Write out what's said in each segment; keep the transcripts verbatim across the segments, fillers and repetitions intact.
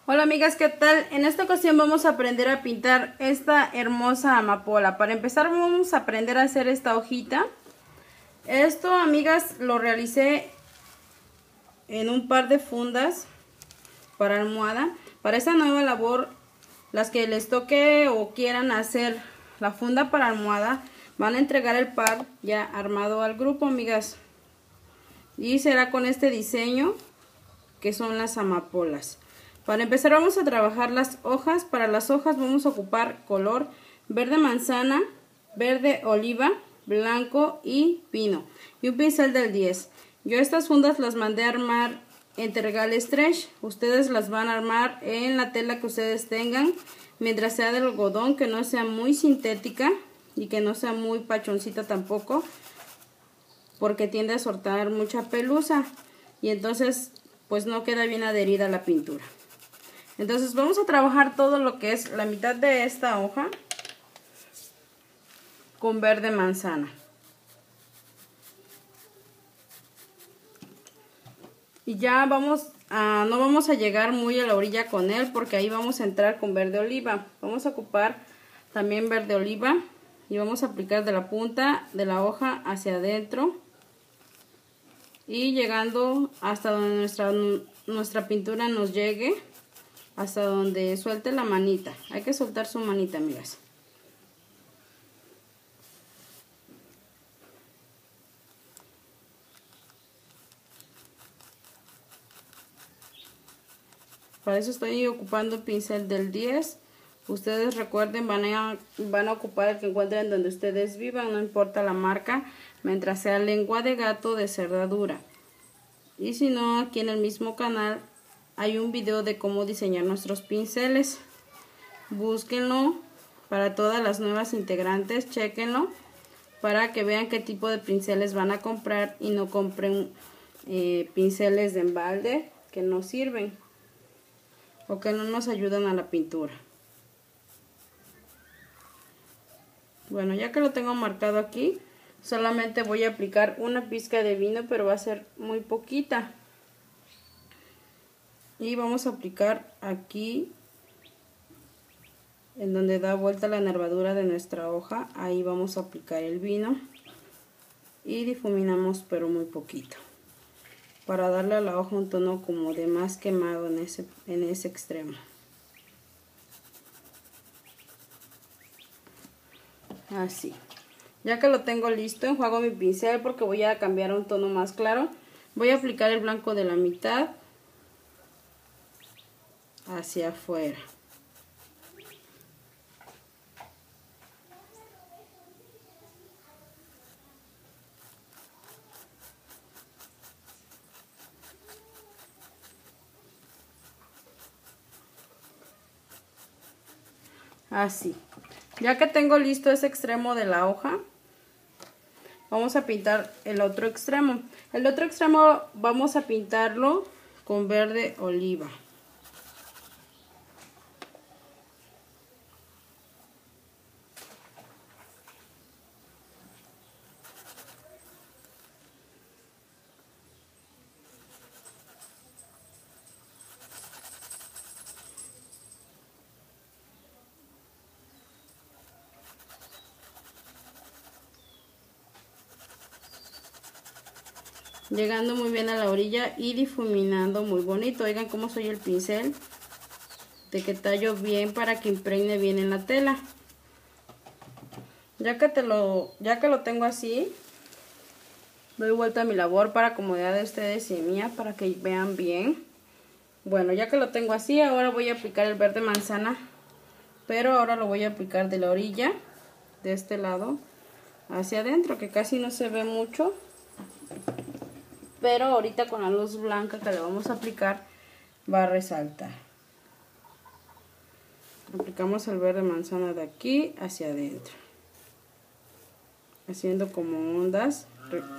Hola amigas, ¿qué tal? En esta ocasión vamos a aprender a pintar esta hermosa amapola. Para empezar vamos a aprender a hacer esta hojita. Esto, amigas, lo realicé en un par de fundas para almohada. Para esta nueva labor, las que les toque o quieran hacer la funda para almohada, van a entregar el par ya armado al grupo, amigas. Y será con este diseño que son las amapolas. Para empezar vamos a trabajar las hojas. Para las hojas vamos a ocupar color verde manzana, verde oliva, blanco y pino. Y un pincel del diez. Yo estas fundas las mandé a armar en Tergal Stretch. Ustedes las van a armar en la tela que ustedes tengan. Mientras sea de algodón, que no sea muy sintética y que no sea muy pachoncita tampoco. Porque tiende a soltar mucha pelusa. Y entonces pues no queda bien adherida a la pintura. Entonces vamos a trabajar todo lo que es la mitad de esta hoja con verde manzana. Y ya vamos a, no vamos a llegar muy a la orilla con él porque ahí vamos a entrar con verde oliva. Vamos a ocupar también verde oliva y vamos a aplicar de la punta de la hoja hacia adentro. Y llegando hasta donde nuestra, nuestra pintura nos llegue. Hasta donde suelte la manita. Hay que soltar su manita, amigas. Para eso estoy ocupando el pincel del diez. Ustedes recuerden, van a, van a ocupar el que encuentren donde ustedes vivan. No importa la marca. Mientras sea lengua de gato de cerradura. Y si no, aquí en el mismo canal hay un video de cómo diseñar nuestros pinceles. Búsquenlo para todas las nuevas integrantes, chequenlo para que vean qué tipo de pinceles van a comprar y no compren eh, pinceles de embalde que no sirven o que no nos ayudan a la pintura. Bueno, ya que lo tengo marcado aquí, solamente voy a aplicar una pizca de vino, pero va a ser muy poquita. Y vamos a aplicar aquí en donde da vuelta la nervadura de nuestra hoja. Ahí vamos a aplicar el vino y difuminamos pero muy poquito para darle a la hoja un tono como de más quemado en ese, en ese extremo. Así. Ya que lo tengo listo, enjuago mi pincel porque voy a cambiar a un tono más claro. Voy a aplicar el blanco de la mitad hacia afuera. Así. Ya que tengo listo ese extremo de la hoja, vamos a pintar el otro extremo. El otro extremo vamos a pintarlo con verde oliva. Llegando muy bien a la orilla y difuminando muy bonito. Oigan cómo soy el pincel, de que tallo bien para que impregne bien en la tela. Ya que, te lo, ya que lo tengo así, doy vuelta a mi labor para comodidad de ustedes y mía, para que vean bien. Bueno, ya que lo tengo así, ahora voy a aplicar el verde manzana, pero ahora lo voy a aplicar de la orilla, de este lado, hacia adentro, que casi no se ve mucho. Pero ahorita con la luz blanca que le vamos a aplicar va a resaltar. Aplicamos el verde manzana de aquí hacia adentro, haciendo como ondas.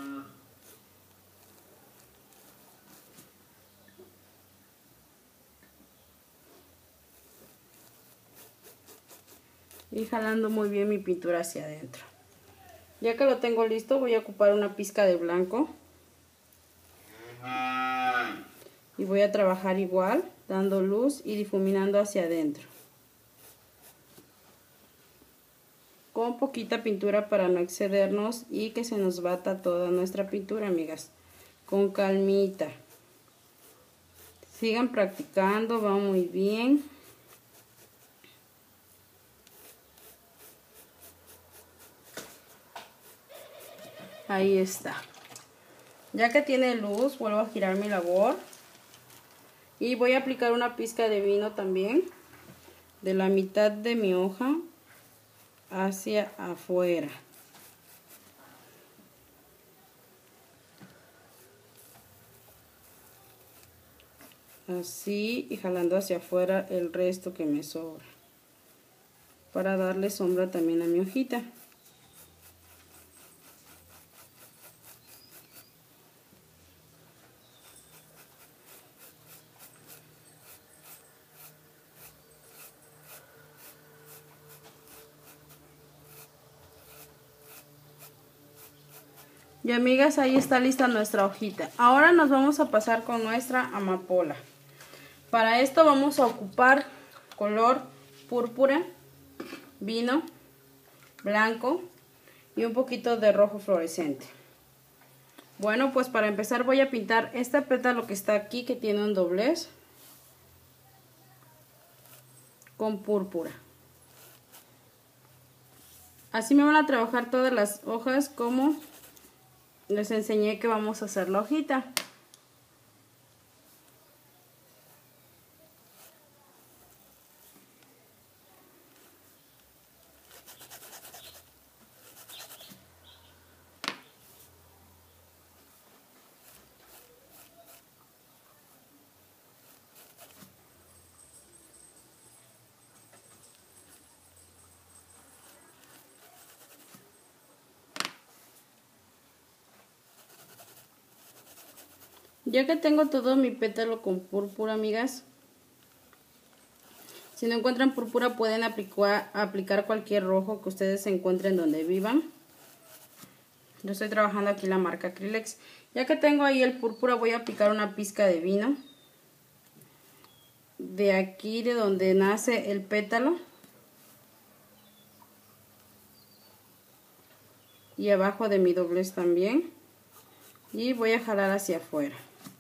Y jalando muy bien mi pintura hacia adentro. Ya que lo tengo listo, voy a ocupar una pizca de blanco. y voy a trabajar igual, dando luz y difuminando hacia adentro. Con poquita pintura para no excedernos y que se nos bata toda nuestra pintura, amigas. Con calmita. Sigan practicando, va muy bien. Ahí está. Ya que tiene luz, vuelvo a girar mi labor. Y voy a aplicar una pizca de vino también. De la mitad de mi hoja hacia afuera. Así, y jalando hacia afuera el resto que me sobra. Para darle sombra también a mi hojita. Y amigas, ahí está lista nuestra hojita. Ahora nos vamos a pasar con nuestra amapola. Para esto vamos a ocupar color púrpura, vino, blanco y un poquito de rojo fluorescente. Bueno, pues para empezar voy a pintar este pétalo que está aquí, que tiene un doblez, con púrpura. Así me van a trabajar todas las hojas como les enseñé que vamos a hacer la hojita. Ya que tengo todo mi pétalo con púrpura, amigas, si no encuentran púrpura pueden aplicar, aplicar cualquier rojo que ustedes encuentren donde vivan. Yo estoy trabajando aquí la marca Acrylex. Ya que tengo ahí el púrpura, voy a aplicar una pizca de vino. De aquí, de donde nace el pétalo. Y abajo de mi doblez también. Y voy a jalar hacia afuera.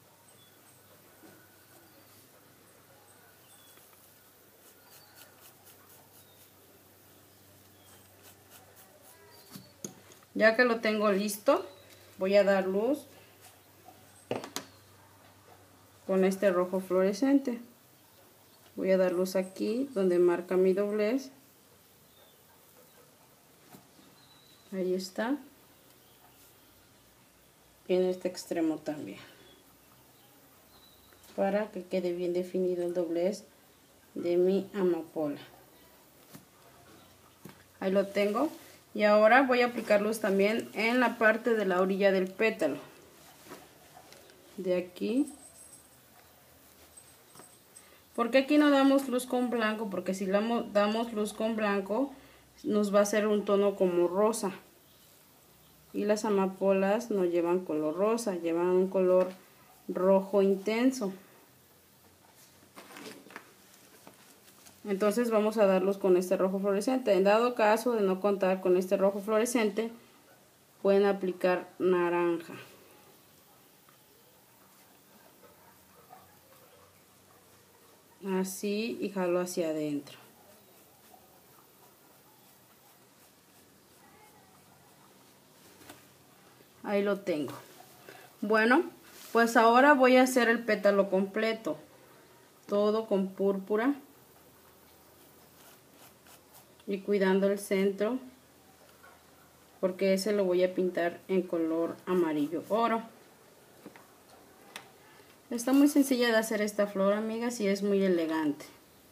Ya que lo tengo listo, voy a dar luz con este rojo fluorescente. Voy a dar luz aquí donde marca mi doblez. Ahí está. Y en este extremo también. Para que quede bien definido el doblez de mi amapola. Ahí lo tengo. Y ahora voy a aplicar luz también en la parte de la orilla del pétalo. De aquí. ¿Por qué aquí no damos luz con blanco? Porque si damos luz con blanco nos va a hacer un tono como rosa. Y las amapolas no llevan color rosa, llevan un color rojo intenso. Entonces vamos a darlos con este rojo fluorescente. En dado caso de no contar con este rojo fluorescente, pueden aplicar naranja. Así, y jalo hacia adentro. Ahí lo tengo. Bueno, pues ahora voy a hacer el pétalo completo. Todo con púrpura. Y cuidando el centro, porque ese lo voy a pintar en color amarillo oro. Está muy sencilla de hacer esta flor, amigas, y es muy elegante.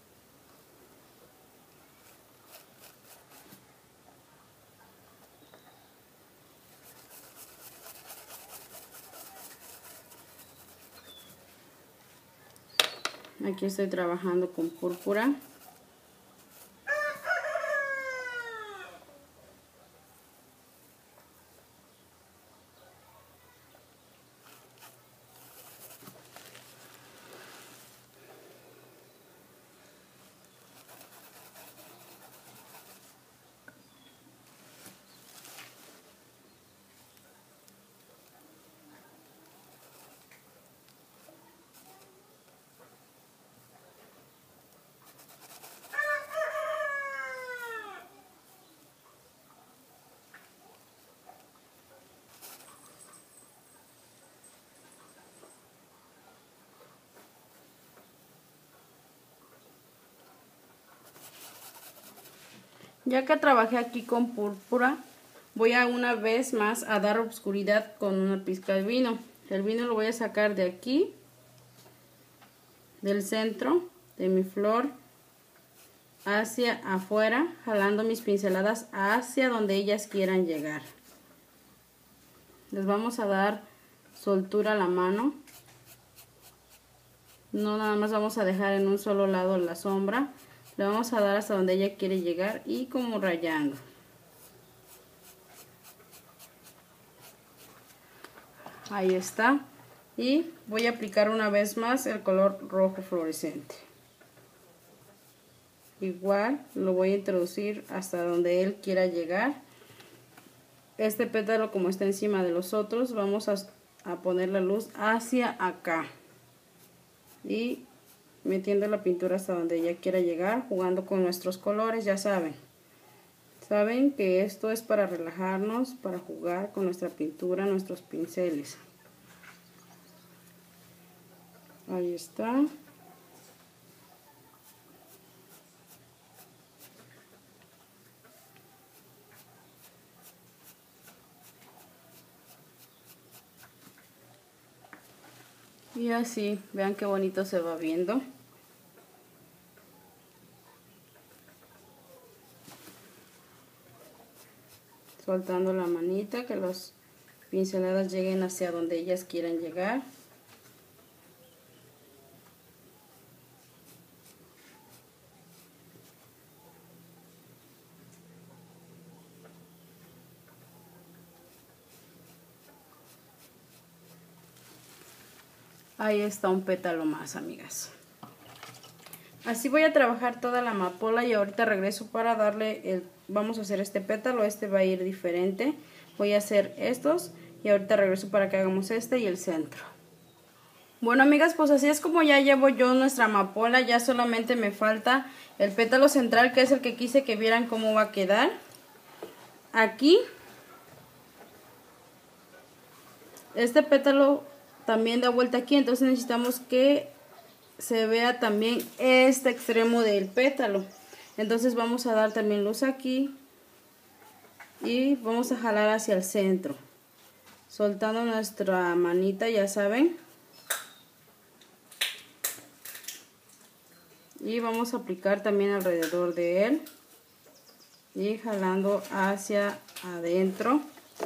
Aquí estoy trabajando con púrpura. Ya que trabajé aquí con púrpura, voy a una vez más a dar oscuridad con una pizca de vino. El vino lo voy a sacar de aquí, del centro de mi flor, hacia afuera, jalando mis pinceladas hacia donde ellas quieran llegar. Les vamos a dar soltura a la mano. No nada más vamos a dejar en un solo lado la sombra. Le vamos a dar hasta donde ella quiere llegar y como rayando. Ahí está. Y voy a aplicar una vez más el color rojo fluorescente. Igual lo voy a introducir hasta donde él quiera llegar. Este pétalo, como está encima de los otros, vamos a, a poner la luz hacia acá. Y metiendo la pintura hasta donde ella quiera llegar, jugando con nuestros colores, ya saben. Saben que esto es para relajarnos, para jugar con nuestra pintura, nuestros pinceles. Ahí está. Y así, vean qué bonito se va viendo. Soltando la manita, que las pinceladas lleguen hacia donde ellas quieran llegar. Ahí está un pétalo más, amigas. Así voy a trabajar toda la amapola y ahorita regreso para darle el... Vamos a hacer este pétalo, este va a ir diferente. Voy a hacer estos y ahorita regreso para que hagamos este y el centro. Bueno, amigas, pues así es como ya llevo yo nuestra amapola. Ya solamente me falta el pétalo central, que es el que quise que vieran cómo va a quedar. Aquí. Este pétalo también da vuelta aquí, entonces necesitamos que se vea también este extremo del pétalo. Entonces vamos a dar también luz aquí y vamos a jalar hacia el centro, soltando nuestra manita, ya saben, y vamos a aplicar también alrededor de él y jalando hacia adentro.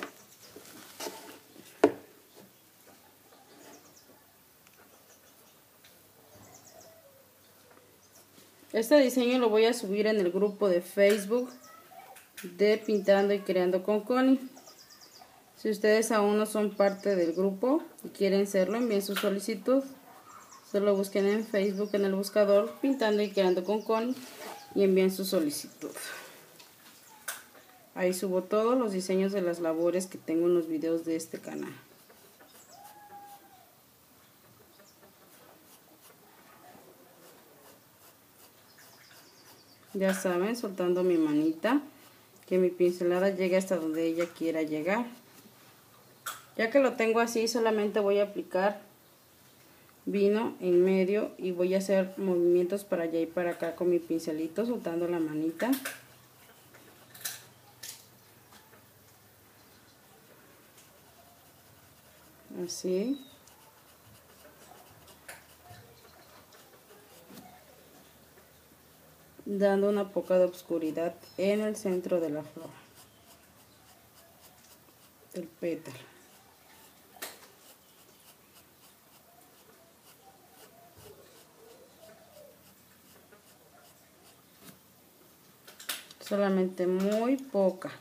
Este diseño lo voy a subir en el grupo de Facebook de Pintando y Creando con Connie. Si ustedes aún no son parte del grupo y quieren serlo, envíen su solicitud. Solo busquen en Facebook en el buscador Pintando y Creando con Connie y envíen su solicitud. Ahí subo todos los diseños de las labores que tengo en los videos de este canal. Ya saben, soltando mi manita, que mi pincelada llegue hasta donde ella quiera llegar. Ya que lo tengo así, solamente voy a aplicar vino en medio y voy a hacer movimientos para allá y para acá con mi pincelito, soltando la manita. Así. Dando una poca de oscuridad en el centro de la flor, del pétalo. Solamente muy poca.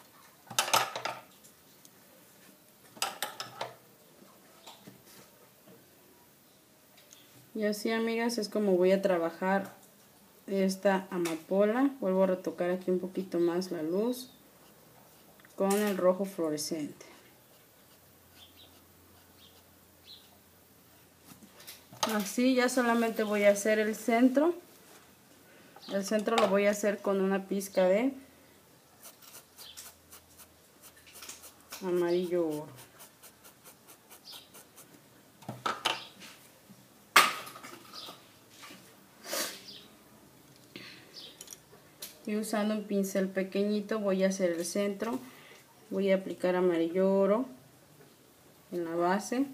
Y así, amigas, es como voy a trabajar esta amapola. Vuelvo a retocar aquí un poquito más la luz con el rojo fluorescente. Así ya solamente voy a hacer el centro. El centro lo voy a hacer con una pizca de amarillo oro. Y usando un pincel pequeñito voy a hacer el centro. Voy a aplicar amarillo oro en la base.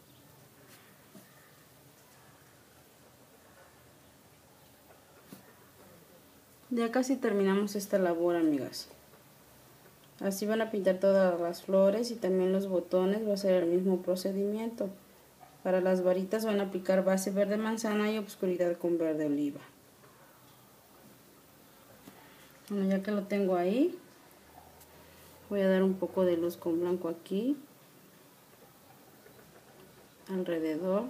Ya casi terminamos esta labor, amigas. Así van a pintar todas las flores y también los botones. Va a ser el mismo procedimiento. Para las varitas van a aplicar base verde manzana y obscuridad con verde oliva. Bueno, ya que lo tengo ahí, voy a dar un poco de luz con blanco aquí, alrededor.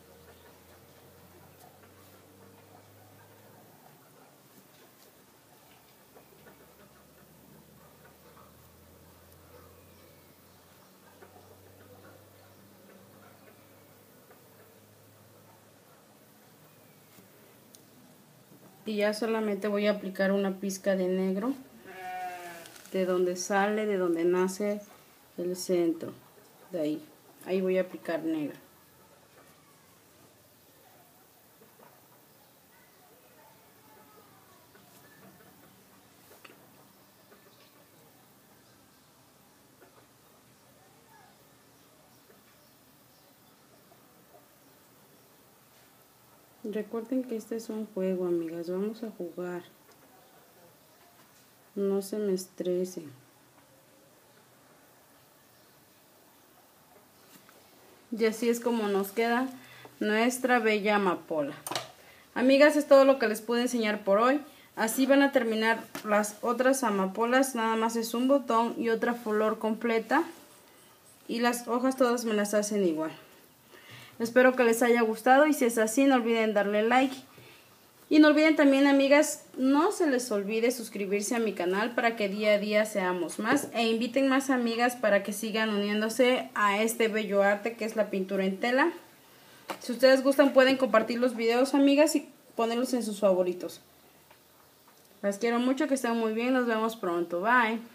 Y ya solamente voy a aplicar una pizca de negro de donde sale, de donde nace el centro, de ahí, ahí voy a aplicar negro. Recuerden que este es un juego, amigas, vamos a jugar. No se me estresen. Y así es como nos queda nuestra bella amapola. Amigas, es todo lo que les puedo enseñar por hoy. Así van a terminar las otras amapolas. Nada más es un botón y otra flor completa. Y las hojas todas me las hacen igual. Espero que les haya gustado y si es así no olviden darle like. Y no olviden también, amigas, no se les olvide suscribirse a mi canal para que día a día seamos más. E inviten más amigas para que sigan uniéndose a este bello arte que es la pintura en tela. Si ustedes gustan pueden compartir los videos, amigas, y ponerlos en sus favoritos. Las quiero mucho, que estén muy bien, nos vemos pronto, bye.